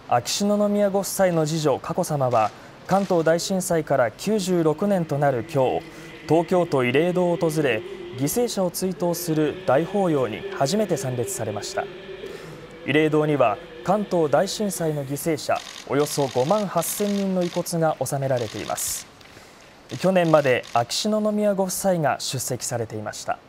秋篠宮ご夫妻の次女佳子さまは関東大震災から96年となる今日、東京都慰霊堂を訪れ、犠牲者を追悼する大法要に初めて参列されました。慰霊堂には関東大震災の犠牲者およそ5万8000人の遺骨が納められています。去年まで秋篠宮ご夫妻が出席されていました。